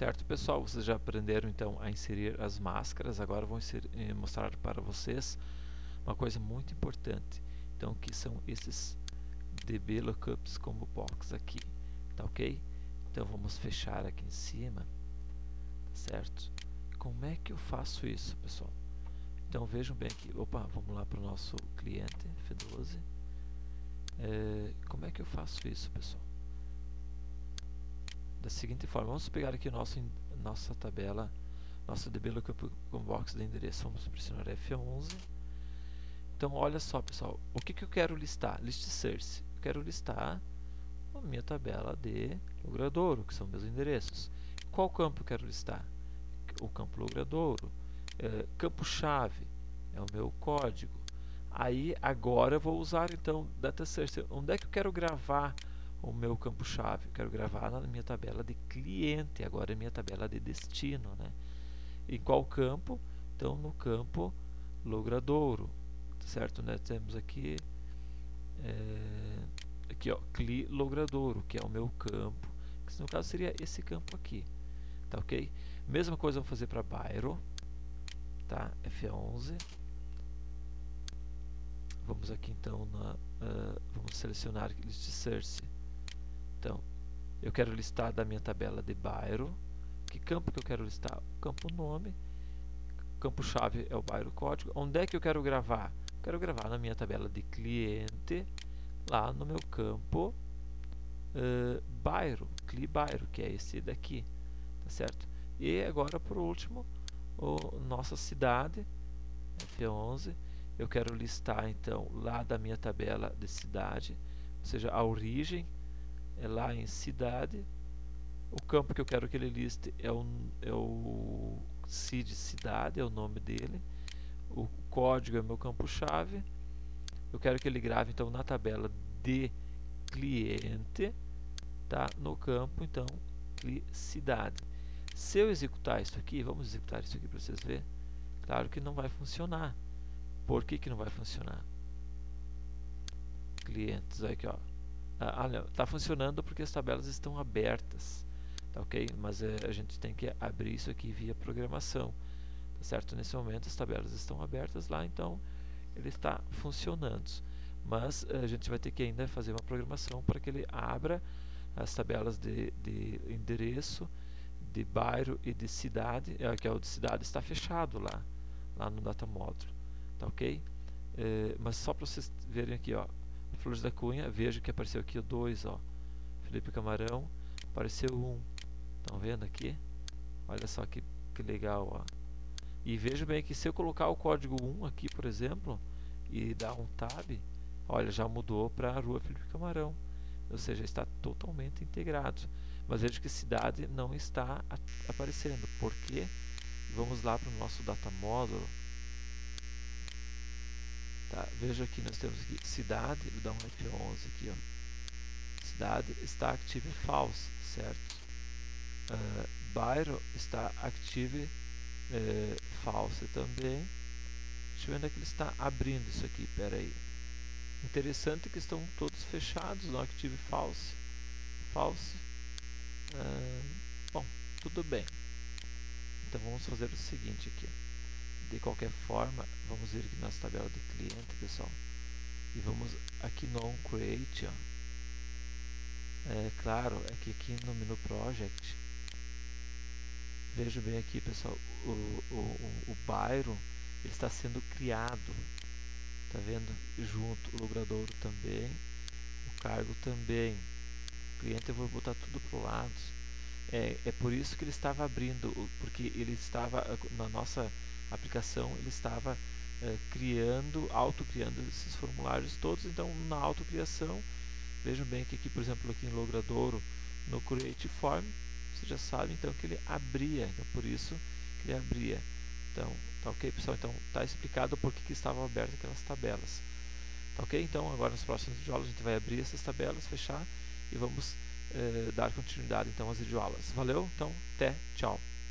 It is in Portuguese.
Certo, pessoal, vocês já aprenderam então a inserir as máscaras. Agora vou mostrar para vocês uma coisa muito importante, então, que são esses DB Lookups Combo Box aqui, tá ok? Então vamos fechar aqui em cima, tá certo? Como é que eu faço isso, pessoal? Então vejam bem aqui, vamos lá para o nosso cliente F12. Como é que eu faço isso, pessoal? Da seguinte forma, vamos pegar aqui nossa tabela, nosso DB Lookup Combo Box de endereço, vamos pressionar F11. Então olha só, pessoal, o que eu quero listar? List source. Eu quero listar a minha tabela de Logradouro, que são meus endereços. Qual campo eu quero listar? O campo Logradouro. Campo-chave é o meu código. Aí agora eu vou usar então data source. Onde é que eu quero gravar o meu campo-chave? Eu quero gravar na minha tabela de cliente, agora é minha tabela de destino, né? Em qual campo? Então no campo Logradouro, certo? Né? Temos aqui aqui ó, CLI Logradouro, que é o meu campo, que no caso seria esse campo aqui, tá ok? Mesma coisa vamos fazer para bairro, tá? F11. Vamos aqui então vamos selecionar list source. Então, eu quero listar da minha tabela de bairro. Que campo que eu quero listar? O campo nome. Campo-chave é o bairro código. Onde é que eu quero gravar? Quero gravar na minha tabela de cliente, lá no meu campo bairro, CLI bairro, que é esse daqui, tá certo? E agora, por último, nossa cidade, F11. Eu quero listar então lá da minha tabela de cidade, ou seja, a origem é lá em cidade. O campo que eu quero que ele liste é o CID cidade, é o nome dele. O código é meu campo-chave. Eu quero que ele grave então na tabela de cliente, tá? No campo então CLI cidade. Se eu executar isso aqui, vamos executar isso aqui para vocês verem. Claro que não vai funcionar. Por que não vai funcionar? Clientes, aqui ó. Não, tá funcionando porque as tabelas estão abertas, tá ok? Mas a gente tem que abrir isso aqui via programação, tá certo? Nesse momento as tabelas estão abertas lá, então ele está funcionando. Mas a gente vai ter que ainda fazer uma programação para que ele abra as tabelas de endereço, de bairro e de cidade. Que é o de cidade está fechado lá no data módulo, tá ok? Mas só para vocês verem aqui, ó, Flores da Cunha, veja que apareceu aqui o 2, ó, Felipe Camarão, apareceu 1, estão vendo aqui? Olha só que legal, ó. E veja bem que se eu colocar o código 1 aqui, por exemplo, e dar um tab, olha, já mudou para a Rua Felipe Camarão, ou seja, está totalmente integrado. Mas veja que cidade não está aparecendo. Por quê? Vamos lá para o nosso data módulo. Tá, veja aqui, nós temos aqui cidade, vou dar um F11 aqui, ó. Cidade está active false, certo? Bairro está active false também. Deixa eu ver onde é que ele está abrindo isso aqui, pera aí. Interessante que estão todos fechados no active false. Bom, tudo bem. Então vamos fazer o seguinte aqui. De qualquer forma, vamos vir aqui nas tabelas de cliente, pessoal, e vamos aqui no onCreate, ó. Claro, é que aqui no menu Project, veja bem aqui, pessoal, o bairro ele está sendo criado, tá vendo? Junto, o logradouro também, o cargo também, o cliente eu vou botar tudo para o lado. É por isso que ele estava abrindo, porque ele estava, na nossa aplicação, ele estava auto-criando esses formulários todos. Então, na autocriação, vejam bem que aqui, por exemplo, aqui em Logradouro, no Create Form, você já sabe então que ele abria, então por isso que ele abria. Então, tá ok, pessoal? Então, tá explicado por que estavam abertas aquelas tabelas. Tá ok? Então, agora nos próximos videoaulas a gente vai abrir essas tabelas, fechar e vamos dar continuidade então às videoaulas. Valeu? Então, até, tchau!